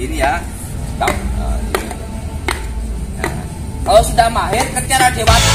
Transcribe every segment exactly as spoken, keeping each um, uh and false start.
Ini ya. Stop. Nah, ini. Nah, kalau sudah mahir secara dewasa.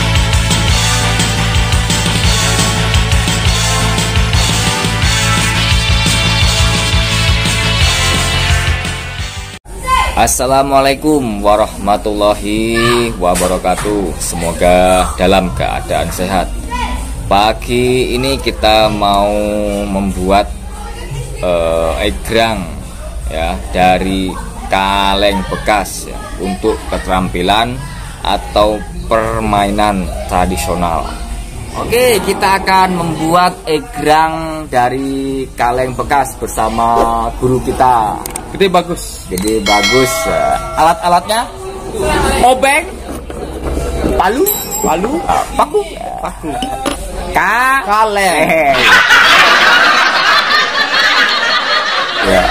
Assalamualaikum warahmatullahi wabarakatuh. Semoga dalam keadaan sehat. Pagi ini kita mau membuat uh, egrang ya dari kaleng bekas ya, untuk keterampilan atau permainan tradisional. Oke, kita akan membuat egrang dari kaleng bekas bersama guru kita. Gede bagus. Gede bagus. Alat-alatnya obeng, palu, Palu, paku, paku, ka, kaleng. Ya.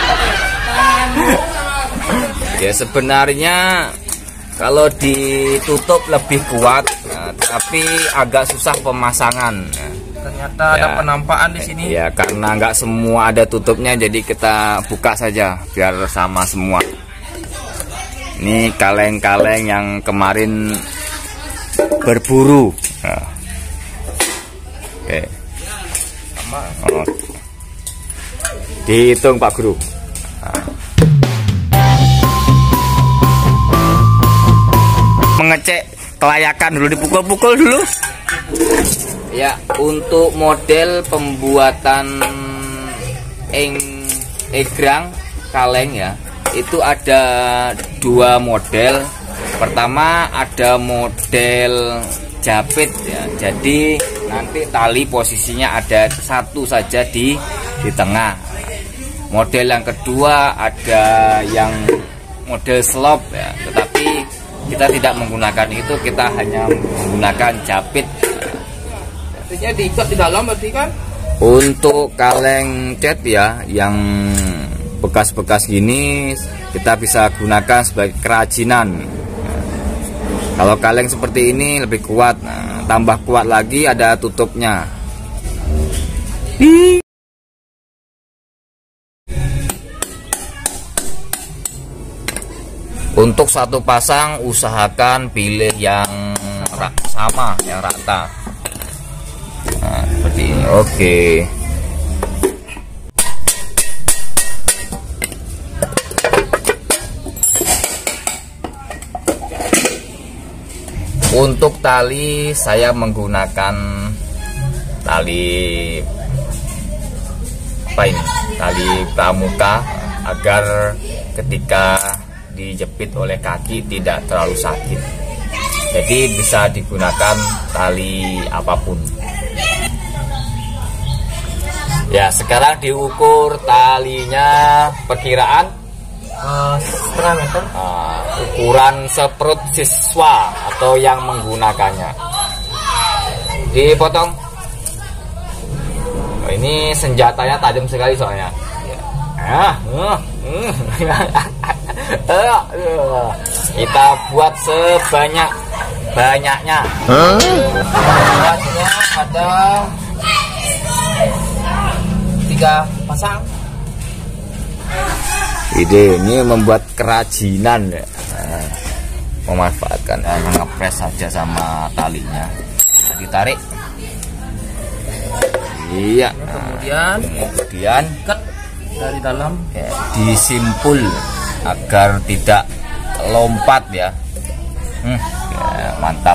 Ya sebenarnya kalau ditutup lebih kuat, nah, tapi agak susah pemasangan. Nah, Ternyata ya, ada penampakan di sini. Ya karena nggak semua ada tutupnya, jadi kita buka saja biar sama semua. Ini kaleng-kaleng yang kemarin berburu. Nah. Oke. Sama. Oh. Dihitung Pak Guru. Nah. Mengecek kelayakan dulu, dipukul-pukul dulu. Ya, untuk model pembuatan eng egrang kaleng ya, itu ada dua model. Pertama ada model japit ya, jadi nanti tali posisinya ada satu saja di di tengah. Model yang kedua ada yang model slop ya, tetapi kita tidak menggunakan itu, kita hanya menggunakan japit. Artinya diikat di dalam berarti kan? Untuk kaleng cat ya, yang bekas-bekas gini kita bisa gunakan sebagai kerajinan. Kalau kaleng seperti ini lebih kuat, nah, tambah kuat lagi ada tutupnya. Untuk satu pasang usahakan pilih yang sama, yang rata. Nah, seperti ini. Oke. Untuk tali saya menggunakan tali apa ini? Tali pramuka agar ketika dijepit oleh kaki tidak terlalu sakit. Jadi bisa digunakan tali apapun. Ya, sekarang diukur talinya perkiraan Uh, setengah meter. uh, ukuran seperut siswa atau yang menggunakannya. Dipotong. Oh, ini senjatanya tajam sekali soalnya. Ah, uh, uh. Kita buat sebanyak banyaknya. Buatnya ada tiga pasang. Ide ini membuat kerajinan ya. Nah, memanfaatkan eh, ngepres saja sama talinya. Nah, ditarik. Iya. Kemudian Kemudian ikat dari dalam. ya, disimpul agar tidak lompat ya. Hmm, ya mantap.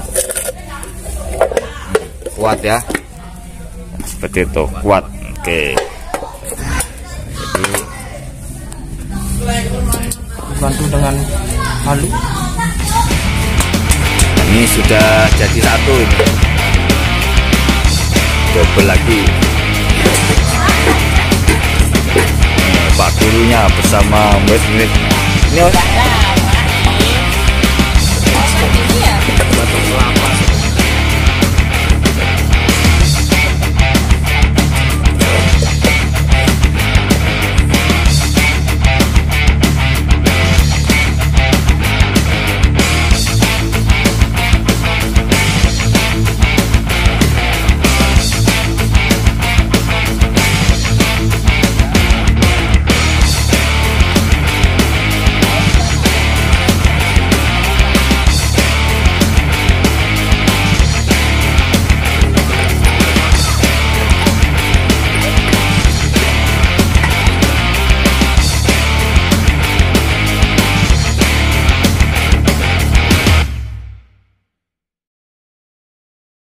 Hmm, kuat ya. Seperti itu, kuat. Oke. Jadi Bantu dengan palu. ini sudah jadi satu ini. Double lagi. Pak gurunya bersama murid-murid. Ini